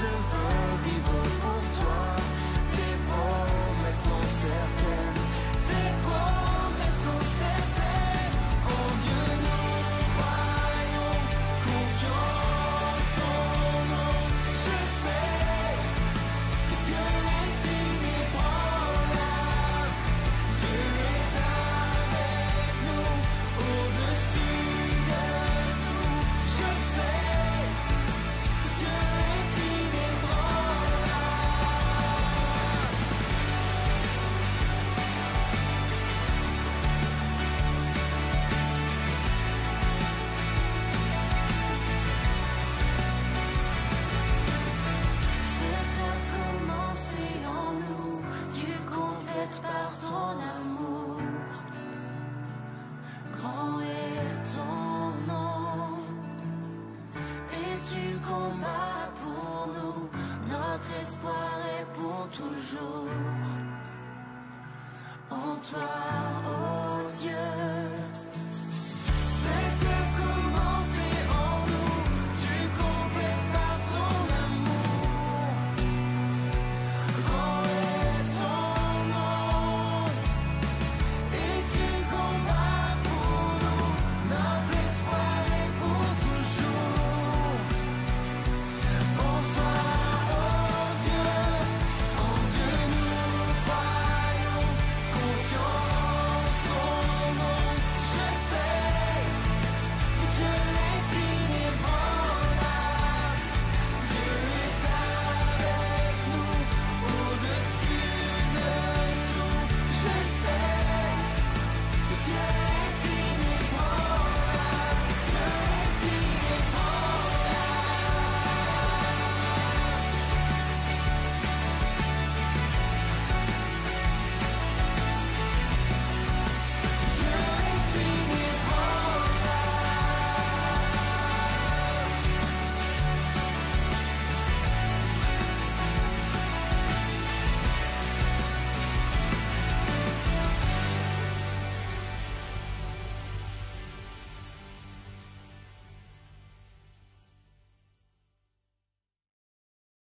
je veux vivre pour toi. Tes promesses sont certaines, tes promesses sont certaines. En Dieu nous croyons, confiance en nous. Je sais que Dieu est inébranlable, Dieu est avec nous, au-dessus de tout. Je sais que Dieu est inébranlable. Cette œuvre commencée en nous, tu complètes par ton amour. Grand est ton nom, et tu combats pour nous. Notre espoir est pour toujours. En toi